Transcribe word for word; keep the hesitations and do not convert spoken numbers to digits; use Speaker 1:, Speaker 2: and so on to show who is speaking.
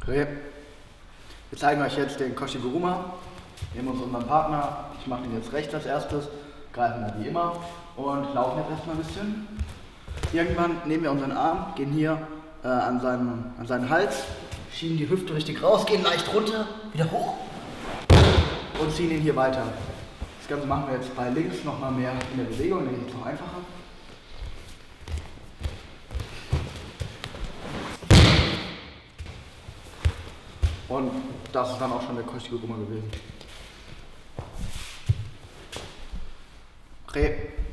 Speaker 1: Okay. Wir zeigen euch jetzt den Koshiguruma. Wir nehmen uns unseren Partner. Ich mache ihn jetzt rechts als erstes, greifen da wie immer und laufen jetzt erstmal ein bisschen. Irgendwann nehmen wir unseren Arm, gehen hier äh, an, seinen, an seinen Hals, schieben die Hüfte richtig raus, gehen leicht runter, wieder hoch und ziehen ihn hier weiter. Das Ganze machen wir jetzt bei links nochmal mehr in der Bewegung, dann geht es noch einfacher. Und das ist dann auch schon der Koshiguruma gewesen. Okay.